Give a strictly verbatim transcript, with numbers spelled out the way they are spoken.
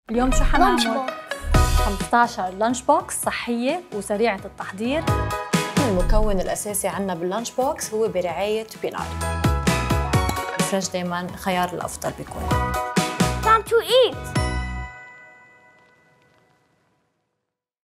اليوم شو لانش حنعمل؟ بوكس. خمسطعش لانش بوكس صحية وسريعة التحضير. المكون الأساسي عنا باللانش بوكس هو برعاية بينار. الفريش دايماً خيار الأفضل بيكون.